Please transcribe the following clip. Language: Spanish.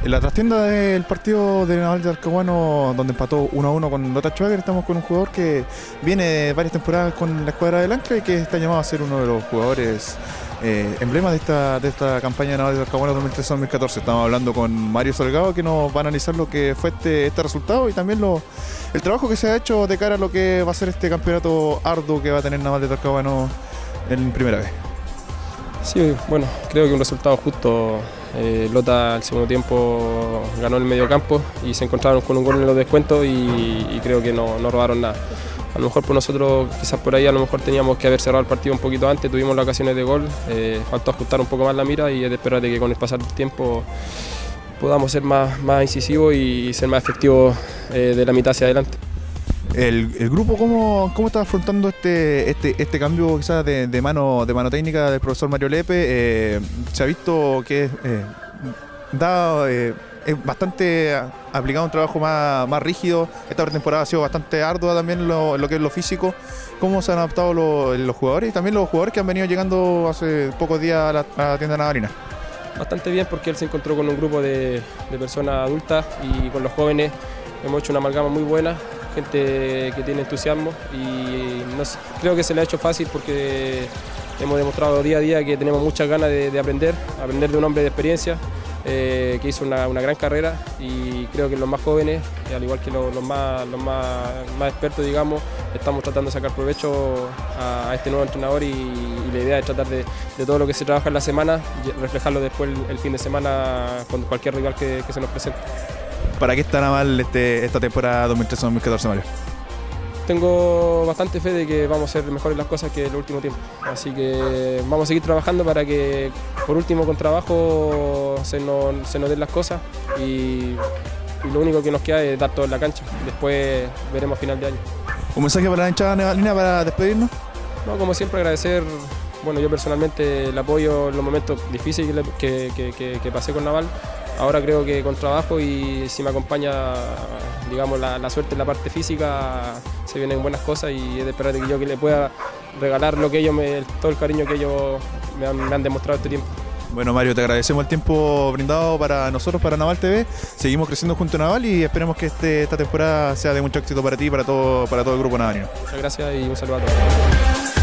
En la trastienda del partido de Naval de Talcahuano, donde empató 1-1 con Lota Schwager, estamos con un jugador que viene de varias temporadas con la escuadra del Ancla y que está llamado a ser uno de los jugadores emblemas de esta campaña de Naval de Talcahuano 2013-2014. Estamos hablando con Mario Salgado, que nos va a analizar lo que fue este resultado y también el trabajo que se ha hecho de cara a lo que va a ser este campeonato arduo que va a tener Naval de Talcahuano en primera vez. Sí, bueno, creo que un resultado justo. Lota al segundo tiempo ganó el medio campo y se encontraron con un gol en los descuentos y creo que no robaron nada. A lo mejor por nosotros, quizás por ahí a lo mejor teníamos que haber cerrado el partido un poquito antes, tuvimos las ocasiones de gol, faltó ajustar un poco más la mira y es de esperar de que con el pasar del tiempo podamos ser más incisivos y ser más efectivos de la mitad hacia adelante. El grupo, ¿cómo está afrontando este cambio quizás de mano técnica del profesor Mario Lepe? Se ha visto que es bastante aplicado un trabajo más rígido. Esta pretemporada ha sido bastante ardua también en lo que es lo físico. ¿Cómo se han adaptado los jugadores y también los jugadores que han venido llegando hace pocos días a la tienda navarina? Bastante bien, porque él se encontró con un grupo de personas adultas y con los jóvenes hemos hecho una amalgama muy buena. Gente que tiene entusiasmo y creo que se le ha hecho fácil porque hemos demostrado día a día que tenemos muchas ganas de aprender de un hombre de experiencia que hizo una gran carrera y creo que los más jóvenes, al igual que los más expertos, digamos, estamos tratando de sacar provecho a este nuevo entrenador y la idea es tratar de todo lo que se trabaja en la semana, reflejarlo después el fin de semana con cualquier rival que se nos presente. ¿Para qué está Naval esta temporada 2013-2014, Mario? Tengo bastante fe de que vamos a hacer mejores las cosas que el último tiempo. Así que vamos a seguir trabajando para que, por último, con trabajo se nos den las cosas y lo único que nos queda es dar todo en la cancha. Después veremos a final de año. ¿Un mensaje para la hinchada navalina para despedirnos? No, como siempre, agradecer, bueno, yo personalmente el apoyo en los momentos difíciles que pasé con Naval. Ahora creo que con trabajo y si me acompaña, digamos, la suerte en la parte física, se vienen buenas cosas y es de esperar que yo le pueda regalar todo el cariño que ellos me han demostrado este tiempo. Bueno, Mario, te agradecemos el tiempo brindado para nosotros, para Naval TV. Seguimos creciendo junto a Naval y esperemos que esta temporada sea de mucho éxito para ti y para todo el grupo navalino. Muchas gracias y un saludo a todos.